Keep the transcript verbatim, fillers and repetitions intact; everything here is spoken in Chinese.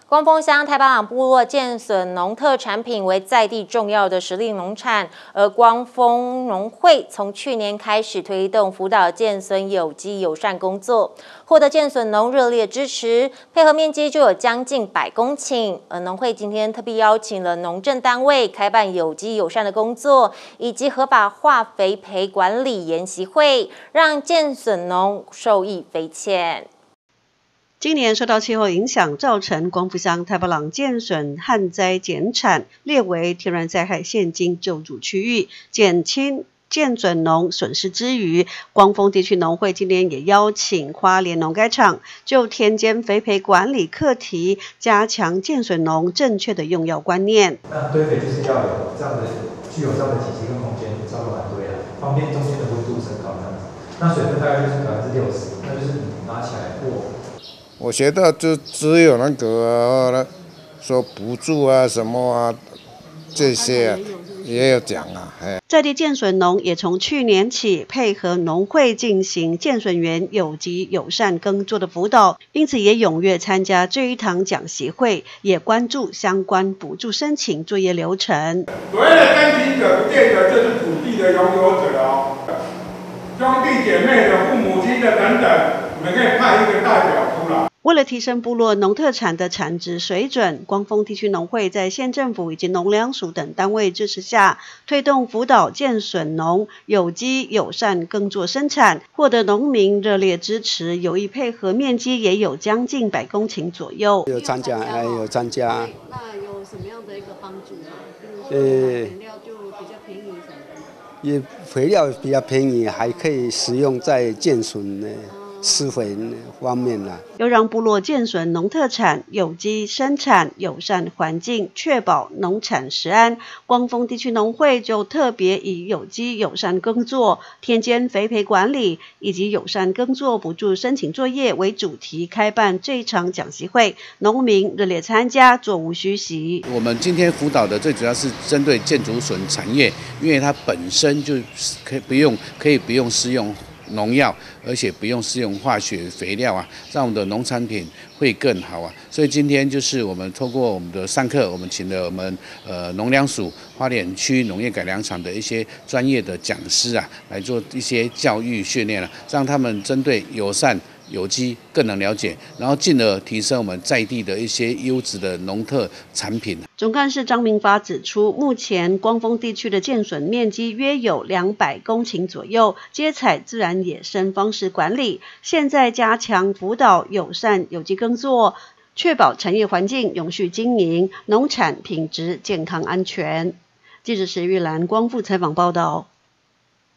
光丰乡太巴塱部落建笋农特产品为在地重要的实力农产，而光丰农会从去年开始推动辅导建笋有机友善工作，获得建笋农热烈支持，配合面积就有将近百公顷。而农会今天特别邀请了农政单位开办有机友善的工作，以及合法化肥培管理研习会，让建笋农受益匪浅。 今年受到气候影响，造成光复乡太巴塱建笋旱灾减产，列为天然灾害现金救助区域，减轻建笋农损失之余，光丰地区农会今年也邀请花莲农改场就田间肥培管理课题，加强建笋农正确的用药观念。 那堆肥就是要有这样的具有这样的体积跟空间，稍微晚堆啊，方便中间的温度升高这样子。那水分大概就是百分之六十，那就是你拿起来握。 我觉得就只有那个说补助啊什么啊这些也有讲啊。 在地建笋农也从去年起配合农会进行建笋园有机友善耕作的辅导，因此也踊跃参加这一堂讲习会，也关注相关补助申请作业流程。 所谓的申请者不见得就是土地的拥有者哦，兄弟姐妹的、父母亲的等等，你们可以派一个代表出来。 为了提升部落农特产的产值水准，光丰地区农会在县政府以及农粮署等单位支持下，推动辅导建笋农有机友善耕作生产，获得农民热烈支持，有意配合面积也有将近百公顷左右。 有参加，还有参加。 那有什么样的一个帮助呢？ 呃， 肥料就比较便宜什么的。 也肥料比较便宜，还可以使用在建笋呢。施肥方面啦， 要让部落建笋农特产有机生产、友善环境，确保农产食安。光丰地区农会就特别以有机友善耕作、田间肥培管理以及友善耕作补助申请作业为主题，开办这一场讲习会，农民热烈参加，座无虚席。 我们今天辅导的最主要是针对建竹笋产业，因为它本身就可以不用可以不用施用农药，而且不用施用化学肥料啊，让我们的农产品会更好啊。所以今天就是我们透过我们的上课，我们请了我们呃农粮署花莲区农业改良场的一些专业的讲师啊，来做一些教育训练啊，让他们针对友善有机更能了解，然后进而提升我们在地的一些优质的农特产品。 总干事张明发指出，目前光丰地区的建笋面积约有两百公顷左右，接采自然野生方式管理，现在加强辅导友善有机耕作，确保产业环境永续经营，农产品质健康安全。记者石玉兰光复采访报道。